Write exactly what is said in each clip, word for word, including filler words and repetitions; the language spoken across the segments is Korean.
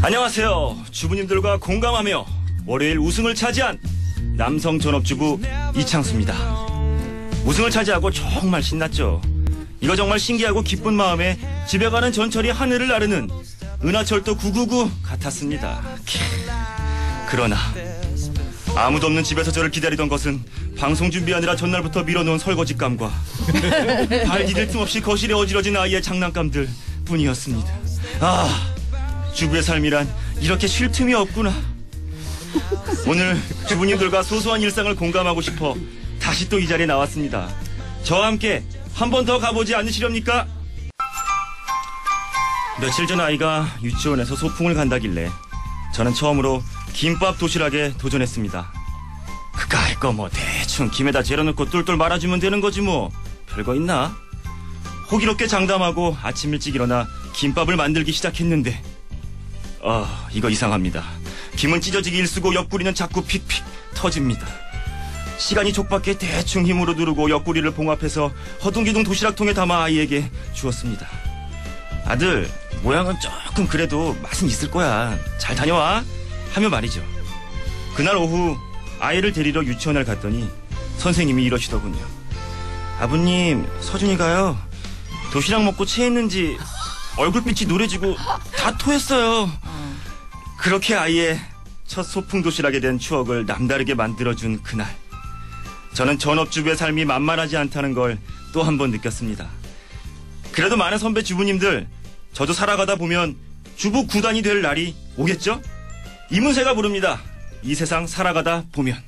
안녕하세요. 주부님들과 공감하며 월요일 우승을 차지한 남성 전업주부 이창수입니다. 우승을 차지하고 정말 신났죠. 이거 정말 신기하고 기쁜 마음에 집에 가는 전철이 하늘을 나르는 은하철도 구구구 같았습니다. 그러나 아무도 없는 집에서 저를 기다리던 것은 방송 준비하느라 전날부터 밀어놓은 설거지감과 발 디딜 틈 없이 거실에 어지러진 아이의 장난감들 뿐이었습니다. 아, 주부의 삶이란 이렇게 쉴 틈이 없구나. 오늘 주부님들과 소소한 일상을 공감하고 싶어 다시 또 이 자리에 나왔습니다. 저와 함께 한 번 더 가보지 않으시렵니까? 며칠 전 아이가 유치원에서 소풍을 간다길래 저는 처음으로 김밥 도시락에 도전했습니다. 그까이 거 뭐 대충 김에다 재료 넣고 똘똘 말아주면 되는 거지 뭐 별거 있나? 호기롭게 장담하고 아침 일찍 일어나 김밥을 만들기 시작했는데 아, 이거 이상합니다. 김은 찢어지기 일쑤고 옆구리는 자꾸 픽픽 터집니다. 시간이 촉박해 대충 힘으로 누르고 옆구리를 봉합해서 허둥지둥 도시락통에 담아 아이에게 주었습니다. 아들, 모양은 조금 그래도 맛은 있을 거야. 잘 다녀와. 하며 말이죠. 그날 오후 아이를 데리러 유치원을 갔더니 선생님이 이러시더군요. 아버님, 서준이가요. 도시락 먹고 체했는지 얼굴빛이 노래지고 다 토했어요. 그렇게 아이의 첫 소풍 도시락에 대한 추억을 남다르게 만들어준 그날. 저는 전업주부의 삶이 만만하지 않다는 걸 또 한 번 느꼈습니다. 그래도 많은 선배 주부님들, 저도 살아가다 보면 주부 구단이 될 날이 오겠죠? 이문세가 부릅니다. 이 세상 살아가다 보면.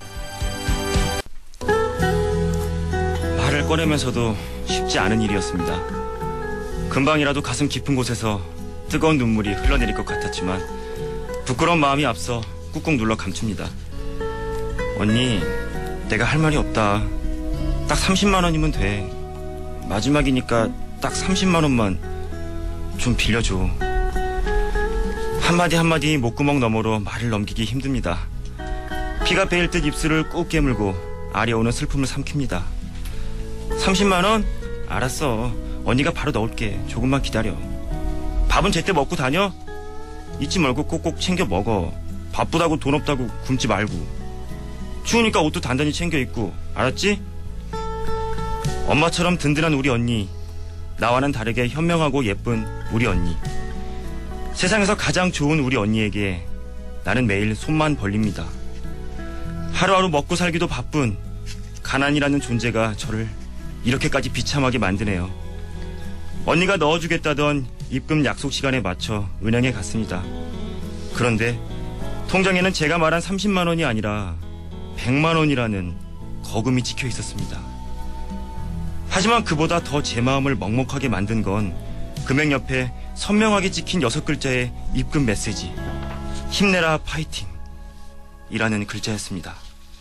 말을 꺼내면서도 쉽지 않은 일이었습니다. 금방이라도 가슴 깊은 곳에서 뜨거운 눈물이 흘러내릴 것 같았지만 부끄러운 마음이 앞서 꾹꾹 눌러 감춥니다. 언니, 내가 할 말이 없다. 딱 삼십만 원이면 돼. 마지막이니까 딱 삼십만 원만 좀 빌려줘. 한마디 한마디 목구멍 너머로 말을 넘기기 힘듭니다. 피가 베일 듯 입술을 꾹 깨물고 아려오는 슬픔을 삼킵니다. 삼십만 원? 알았어. 언니가 바로 넣을게. 조금만 기다려. 밥은 제때 먹고 다녀? 잊지 말고 꼭꼭 챙겨 먹어. 바쁘다고 돈 없다고 굶지 말고. 추우니까 옷도 단단히 챙겨 입고. 알았지? 엄마처럼 든든한 우리 언니. 나와는 다르게 현명하고 예쁜 우리 언니. 세상에서 가장 좋은 우리 언니에게 나는 매일 손만 벌립니다. 하루하루 먹고 살기도 바쁜 가난이라는 존재가 저를 이렇게까지 비참하게 만드네요. 언니가 넣어주겠다던 입금 약속 시간에 맞춰 은행에 갔습니다. 그런데 통장에는 제가 말한 삼십만 원이 아니라 백만 원이라는 거금이 찍혀 있었습니다. 하지만 그보다 더 제 마음을 먹먹하게 만든 건 금액 옆에 선명하게 찍힌 여섯 글자의 입금 메시지. 힘내라 파이팅 이라는 글자였습니다.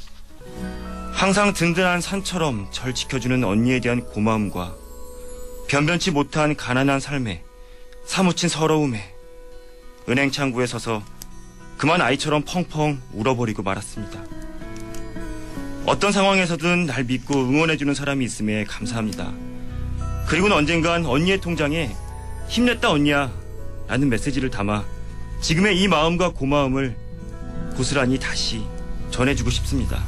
항상 든든한 산처럼 절 지켜주는 언니에 대한 고마움과 변변치 못한 가난한 삶에 사무친 서러움에 은행 창구에 서서 그만 아이처럼 펑펑 울어버리고 말았습니다. 어떤 상황에서든 날 믿고 응원해주는 사람이 있음에 감사합니다. 그리고는 언젠간 언니의 통장에 힘냈다 언니야 라는 메시지를 담아 지금의 이 마음과 고마움을 고스란히 다시 전해주고 싶습니다.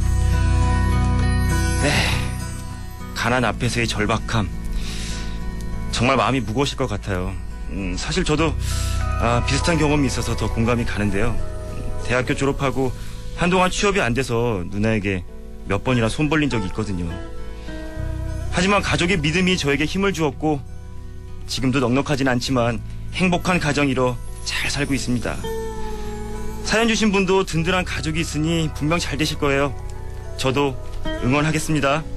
네, 가난 앞에서의 절박함 정말 마음이 무거우실 것 같아요. 음, 사실 저도 아, 비슷한 경험이 있어서 더 공감이 가는데요. 대학교 졸업하고 한동안 취업이 안 돼서 누나에게 몇 번이나 손 벌린 적이 있거든요. 하지만 가족의 믿음이 저에게 힘을 주었고 지금도 넉넉하진 않지만 행복한 가정 이뤄 잘 살고 있습니다. 사연 주신 분도 든든한 가족이 있으니 분명 잘 되실 거예요. 저도 응원하겠습니다.